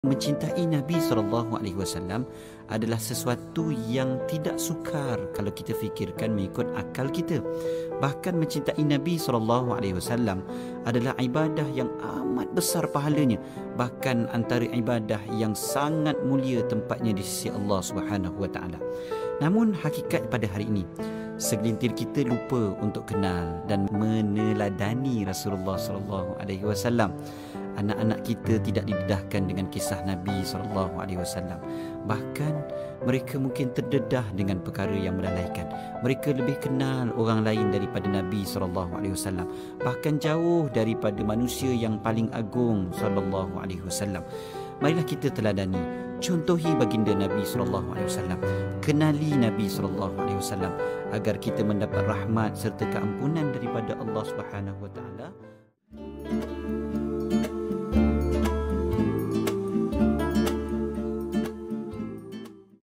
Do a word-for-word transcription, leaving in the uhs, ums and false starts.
Mencintai Nabi sallallahu alaihi wasallam adalah sesuatu yang tidak sukar kalau kita fikirkan mengikut akal kita. Bahkan mencintai Nabi sallallahu alaihi wasallam adalah ibadah yang amat besar pahalanya, bahkan antara ibadah yang sangat mulia tempatnya di sisi Allah Subhanahu wa taala. Namun hakikat pada hari ini, segelintir kita lupa untuk kenal dan meneladani Rasulullah sallallahu alaihi wasallam. Anak-anak kita tidak didedahkan dengan kisah Nabi sallallahu alaihi wasallam. Bahkan mereka mungkin terdedah dengan perkara yang melalaikan. Mereka lebih kenal orang lain daripada Nabi sallallahu alaihi wasallam, bahkan jauh daripada manusia yang paling agung sallallahu alaihi wasallam. Marilah kita teladani, contohi baginda Nabi sallallahu alaihi wasallam, kenali Nabi sallallahu alaihi wasallam agar kita mendapat rahmat serta keampunan daripada Allah Subhanahu wa taala.